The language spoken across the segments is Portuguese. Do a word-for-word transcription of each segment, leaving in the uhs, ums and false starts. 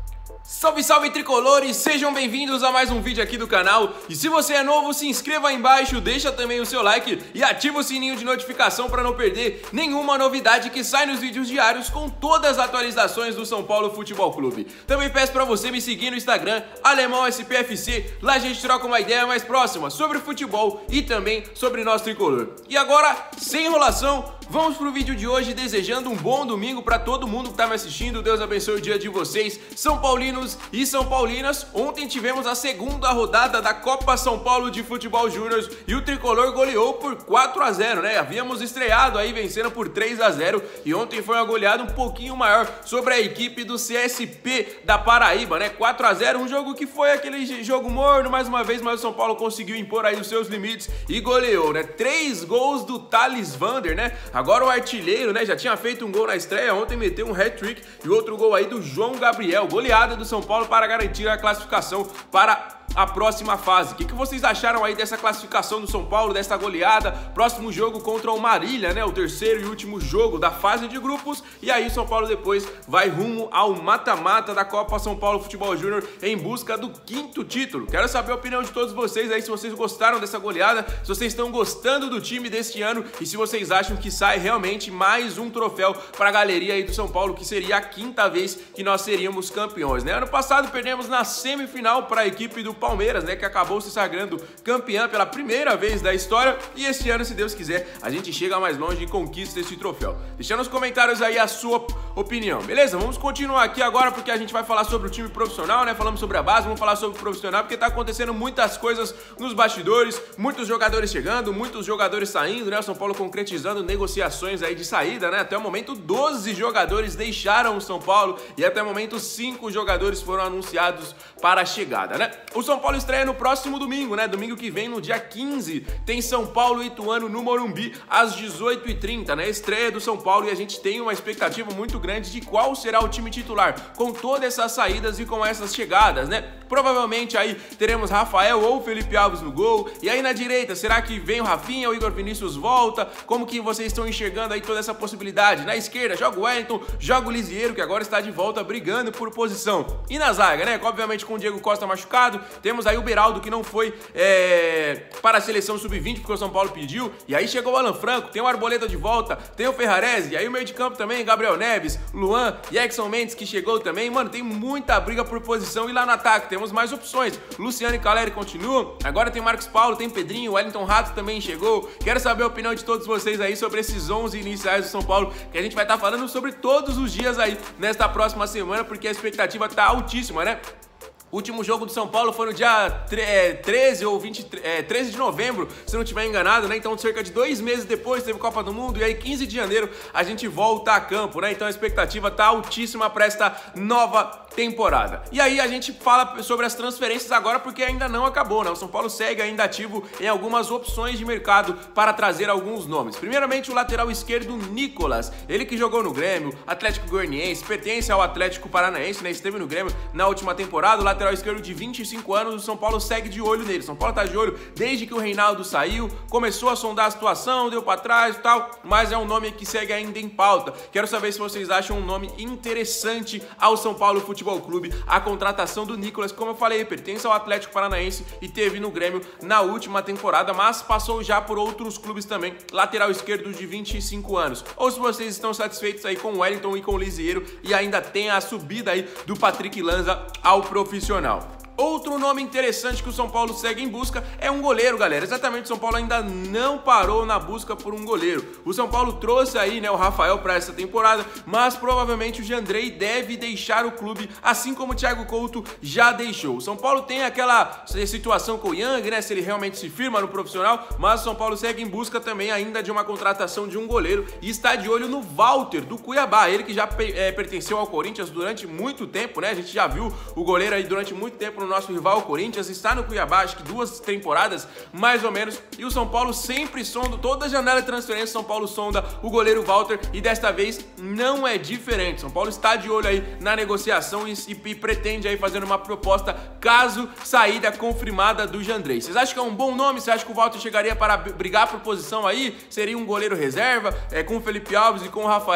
Salve, salve tricolores, sejam bem-vindos a mais um vídeo aqui do canal. E se você é novo, se inscreva aí embaixo, deixa também o seu like e ativa o sininho de notificação para não perder nenhuma novidade que sai nos vídeos diários com todas as atualizações do São Paulo Futebol Clube. Também peço para você me seguir no Instagram, Alemão S P F C, lá a gente troca uma ideia mais próxima sobre futebol e também sobre nosso tricolor. E agora, sem enrolação, vamos pro vídeo de hoje desejando um bom domingo para todo mundo que tá me assistindo. Deus abençoe o dia de vocês, São Paulinos e São Paulinas. Ontem tivemos a segunda rodada da Copa São Paulo de Futebol Júnior e o tricolor goleou por quatro a zero, né? Havíamos estreado aí vencendo por três a zero e ontem foi uma goleada um pouquinho maior sobre a equipe do C S P da Paraíba, né? quatro a zero, um jogo que foi aquele jogo morno mais uma vez, mas o São Paulo conseguiu impor aí os seus limites e goleou, né? Três gols do Thales Vander, né? Agora o artilheiro, né? Já tinha feito um gol na estreia, ontem meteu um hat-trick e outro gol aí do João Gabriel, goleada do São Paulo para garantir a classificação para a próxima fase. O que, que vocês acharam aí dessa classificação do São Paulo, dessa goleada? Próximo jogo contra o Marília, né? O terceiro e último jogo da fase de grupos. E aí o São Paulo depois vai rumo ao mata-mata da Copa São Paulo Futebol Júnior em busca do quinto título. Quero saber a opinião de todos vocês aí, se vocês gostaram dessa goleada, se vocês estão gostando do time deste ano e se vocês acham que sai realmente mais um troféu para a galeria aí do São Paulo, que seria a quinta vez que nós seríamos campeões, né? Ano passado perdemos na semifinal para a equipe do Palmeiras, né, que acabou se sagrando campeã pela primeira vez da história, e este ano, se Deus quiser, a gente chega mais longe e conquista esse troféu. Deixa nos comentários aí a sua opinião, beleza? Vamos continuar aqui agora porque a gente vai falar sobre o time profissional, né? Falamos sobre a base, vamos falar sobre o profissional porque tá acontecendo muitas coisas nos bastidores, muitos jogadores chegando, muitos jogadores saindo, né? O São Paulo concretizando negociações aí de saída, né? Até o momento, doze jogadores deixaram o São Paulo e até o momento, cinco jogadores foram anunciados para a chegada, né? O São Paulo estreia no próximo domingo, né? Domingo que vem, no dia quinze, tem São Paulo e Ituano no Morumbi, às dezoito e trinta, né? Estreia do São Paulo e a gente tem uma expectativa muito grande de qual será o time titular, com todas essas saídas e com essas chegadas, né? Provavelmente aí teremos Rafael ou Felipe Alves no gol, e aí na direita, será que vem o Rafinha ou o Igor Vinícius volta? Como que vocês estão enxergando aí toda essa possibilidade? Na esquerda, joga o Wellington, joga o Lisieiro, que agora está de volta brigando por posição. E na zaga, né? Obviamente com o Diego Costa machucado, temos aí o Beraldo, que não foi é, para a seleção sub vinte, porque o São Paulo pediu. E aí chegou o Alan Franco, tem o Arboleda de volta, tem o Ferrarese, e aí o meio de campo também, Gabriel Neves, Luan e Exxon Mendes, que chegou também. Mano, tem muita briga por posição. E lá no ataque temos mais opções. Luciano e Caleri continuam. Agora tem Marcos Paulo, tem Pedrinho, Wellington Rato também chegou. Quero saber a opinião de todos vocês aí sobre esses onze iniciais do São Paulo, que a gente vai estar falando sobre todos os dias aí nesta próxima semana, porque a expectativa tá altíssima, né? O último jogo do São Paulo foi no dia treze ou vinte, é, treze de novembro, se não estiver enganado, né? Então, cerca de dois meses depois teve Copa do Mundo e aí quinze de janeiro a gente volta a campo, né? Então a expectativa tá altíssima para esta nova temporada. E aí a gente fala sobre as transferências agora porque ainda não acabou, né? O São Paulo segue ainda ativo em algumas opções de mercado para trazer alguns nomes. Primeiramente, o lateral esquerdo Nicolas, ele que jogou no Grêmio, Atlético Goianiense, pertence ao Atlético Paranaense, né? Esteve no Grêmio na última temporada. O lateral esquerdo de vinte e cinco anos, o São Paulo segue de olho nele. São Paulo tá de olho desde que o Reinaldo saiu, começou a sondar a situação, deu para trás e tal, mas é um nome que segue ainda em pauta. Quero saber se vocês acham um nome interessante ao São Paulo Futebol Clube, a contratação do Nicolas, como eu falei, pertence ao Atlético Paranaense e teve no Grêmio na última temporada, mas passou já por outros clubes também. Lateral esquerdo de vinte e cinco anos. Ou se vocês estão satisfeitos aí com o Wellington e com o Lisieiro e ainda tem a subida aí do Patrick Lanza ao profissional. Outro nome interessante que o São Paulo segue em busca é um goleiro, galera. Exatamente, o São Paulo ainda não parou na busca por um goleiro. O São Paulo trouxe aí, né, o Rafael para essa temporada, mas provavelmente o Jandrei deve deixar o clube, assim como o Thiago Couto já deixou. O São Paulo tem aquela situação com o Yang, né, se ele realmente se firma no profissional, mas o São Paulo segue em busca também ainda de uma contratação de um goleiro e está de olho no Walter, do Cuiabá. Ele que já é, pertenceu ao Corinthians durante muito tempo, né? A gente já viu o goleiro aí durante muito tempo no nosso rival, o Corinthians, está no Cuiabá, acho que duas temporadas, mais ou menos, e o São Paulo sempre sonda, toda janela de transferência, São Paulo sonda o goleiro Walter, e desta vez não é diferente. São Paulo está de olho aí na negociação e, e, e pretende aí fazer uma proposta caso saída confirmada do Jandrei. Vocês acham que é um bom nome? Você acha que o Walter chegaria para brigar por posição aí? Seria um goleiro reserva, é, com o Felipe Alves e com o Rafael?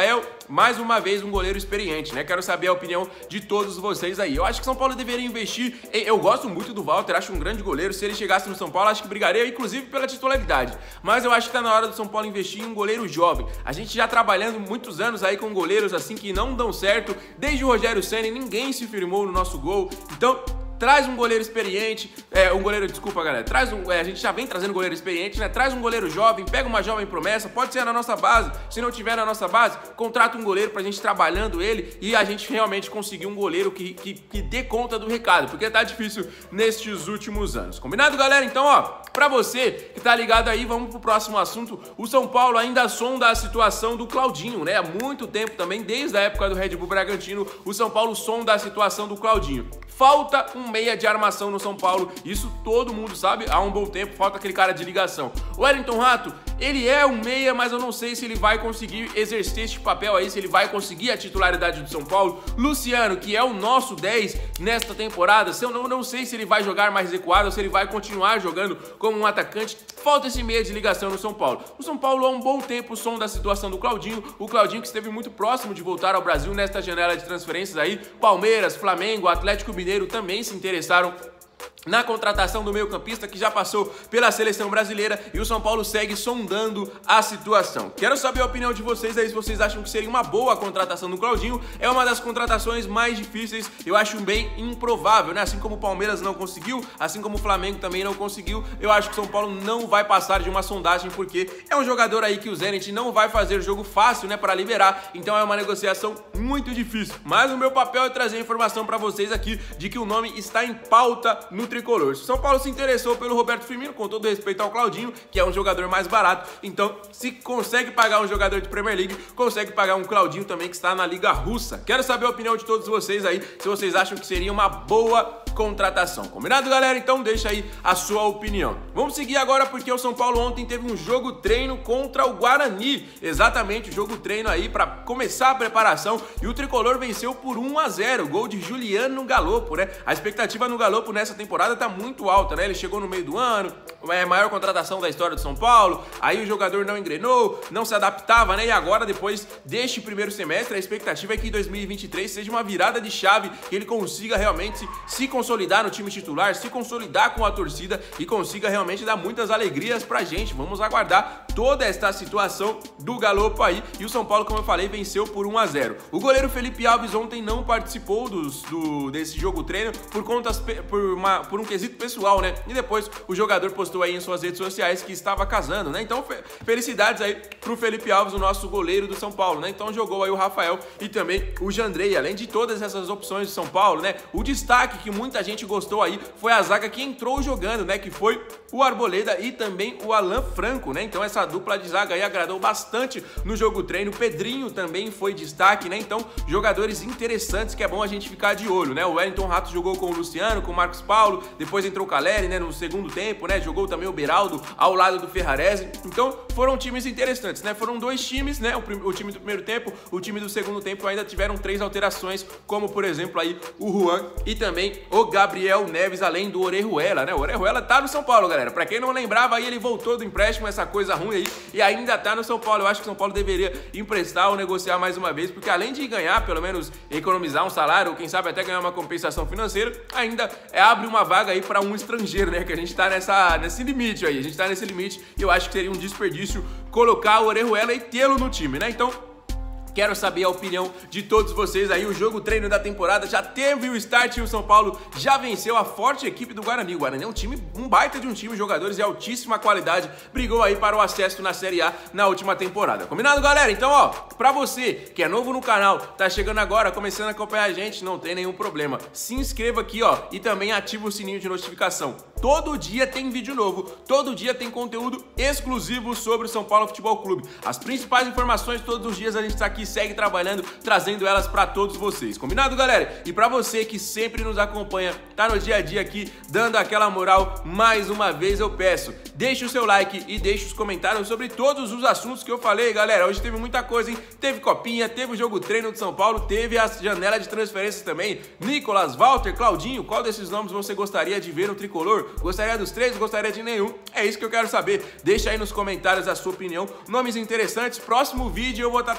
mais uma vez um goleiro experiente, né? Quero saber a opinião de todos vocês aí. Eu acho que São Paulo deveria investir em... Eu gosto muito do Walter, acho um grande goleiro. Se ele chegasse no São Paulo, acho que brigaria, inclusive, pela titularidade. Mas eu acho que tá na hora do São Paulo investir em um goleiro jovem. A gente já trabalhando muitos anos aí com goleiros assim que não dão certo. Desde o Rogério Ceni, ninguém se firmou no nosso gol. Então... traz um goleiro experiente, é, um goleiro, desculpa galera, traz um, é, a gente já vem trazendo goleiro experiente, né? Traz um goleiro jovem, pega uma jovem promessa, pode ser na nossa base, se não tiver na nossa base, contrata um goleiro pra gente trabalhando ele e a gente realmente conseguir um goleiro que, que, que dê conta do recado, porque tá difícil nestes últimos anos. Combinado, galera? Então, ó, pra você que tá ligado aí, vamos pro próximo assunto. O São Paulo ainda sonda a situação do Claudinho, né? Há muito tempo também, desde a época do Red Bull Bragantino, o São Paulo sonda a situação do Claudinho. Falta um meia de armação no São Paulo, isso todo mundo sabe, há um bom tempo, falta aquele cara de ligação. O Wellington Rato, ele é um meia, mas eu não sei se ele vai conseguir exercer este papel aí, se ele vai conseguir a titularidade do São Paulo. Luciano, que é o nosso dez nesta temporada, eu não, não sei se ele vai jogar mais recuado ou se ele vai continuar jogando como um atacante. Falta esse meia de ligação no São Paulo. O São Paulo há um bom tempo som da situação do Claudinho, o Claudinho que esteve muito próximo de voltar ao Brasil nesta janela de transferências aí. Palmeiras, Flamengo, Atlético Mineiro também se interessaram na contratação do meio-campista que já passou pela seleção brasileira e o São Paulo segue sondando a situação. Quero saber a opinião de vocês aí, se vocês acham que seria uma boa a contratação do Claudinho. É uma das contratações mais difíceis, eu acho bem improvável, né? Assim como o Palmeiras não conseguiu, assim como o Flamengo também não conseguiu, eu acho que o São Paulo não vai passar de uma sondagem, porque é um jogador aí que o Zenit não vai fazer jogo fácil, né, para liberar, então é uma negociação muito difícil. Mas o meu papel é trazer informação para vocês aqui de que o nome está em pauta no tricolor. Se o São Paulo se interessou pelo Roberto Firmino, com todo respeito ao Claudinho, que é um jogador mais barato, então se consegue pagar um jogador de Premier League, consegue pagar um Claudinho também que está na Liga Russa. Quero saber a opinião de todos vocês aí, se vocês acham que seria uma boa contratação. Combinado, galera? Então deixa aí a sua opinião. Vamos seguir agora porque o São Paulo ontem teve um jogo treino contra o Guarani. Exatamente, o jogo treino aí para começar a preparação e o tricolor venceu por um a zero. Gol de Juliano Galopo, né? A expectativa no Galopo nessa temporada tá muito alta, né? Ele chegou no meio do ano, é a maior contratação da história do São Paulo, aí o jogador não engrenou, não se adaptava, né? E agora, depois deste primeiro semestre, a expectativa é que em dois mil e vinte e três seja uma virada de chave, que ele consiga realmente se consolidar no time titular, se consolidar com a torcida e consiga realmente dar muitas alegrias pra gente. Vamos aguardar toda esta situação do Galopo aí. E o São Paulo, como eu falei, venceu por um a zero. O goleiro Felipe Alves ontem não participou dos, do, desse jogo treino por, contas, por, uma, por um quesito pessoal, né? E depois o jogador postou aí em suas redes sociais que estava casando, né? Então, felicidades aí pro Felipe Alves, o nosso goleiro do São Paulo, né? Então jogou aí o Rafael e também o Jandrei. Além de todas essas opções do São Paulo, né? O destaque que muita gente gostou aí foi a zaga que entrou jogando, né? Que foi o Arboleda e também o Alan Franco, né? Então essa dupla de zaga aí agradou bastante no jogo treino. O Pedrinho também foi destaque, né? Então jogadores interessantes que é bom a gente ficar de olho, né? O Wellington Rato jogou com o Luciano, com o Marcos Paulo, depois entrou o Caleri, né? No segundo tempo, né? Jogou também o Beraldo ao lado do Ferrarese. Então foram times interessantes, né? Foram dois times, né? O, o time do primeiro tempo, o time do segundo tempo ainda tiveram três alterações, como por exemplo aí o Juan e também o Gabriel Neves, além do Orejuela, né? O Orejuela tá no São Paulo, galera. Pra quem não lembrava, aí ele voltou do empréstimo, essa coisa ruim aí, e ainda tá no São Paulo. Eu acho que o São Paulo deveria emprestar ou negociar mais uma vez, porque além de ganhar, pelo menos economizar um salário, ou quem sabe até ganhar uma compensação financeira, ainda é, abre uma vaga aí pra um estrangeiro, né? Que a gente tá nessa, nesse limite aí, a gente tá nesse limite, e eu acho que seria um desperdício colocar o Orejuela e tê-lo no time, né? Então, quero saber a opinião de todos vocês aí. O jogo treino da temporada já teve o start e o São Paulo já venceu a forte equipe do Guarani. O Guarani é um time, um baita de um time, jogadores de altíssima qualidade, brigou aí para o acesso na Série A na última temporada. Combinado, galera? Então, ó, pra você que é novo no canal, tá chegando agora, começando a acompanhar a gente, não tem nenhum problema. Se inscreva aqui, ó, e também ativa o sininho de notificação. Todo dia tem vídeo novo, todo dia tem conteúdo exclusivo sobre o São Paulo Futebol Clube. As principais informações todos os dias a gente tá aqui, segue trabalhando, trazendo elas pra todos vocês. Combinado, galera? E pra você que sempre nos acompanha, tá no dia a dia aqui, dando aquela moral, mais uma vez eu peço, deixe o seu like e deixe os comentários sobre todos os assuntos que eu falei, galera. Hoje teve muita coisa, hein? Teve copinha, teve o jogo treino de São Paulo, teve a janela de transferências também. Nicolas, Walter, Claudinho, qual desses nomes você gostaria de ver no tricolor? Gostaria dos três? Gostaria de nenhum? É isso que eu quero saber. Deixa aí nos comentários a sua opinião. Nomes interessantes. Próximo vídeo eu vou estar trazendo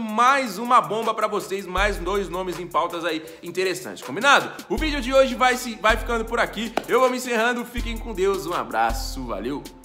mais uma bomba pra vocês, mais dois nomes em pautas aí interessantes, combinado? O vídeo de hoje vai, se, vai ficando por aqui, eu vou me encerrando, fiquem com Deus, um abraço, valeu!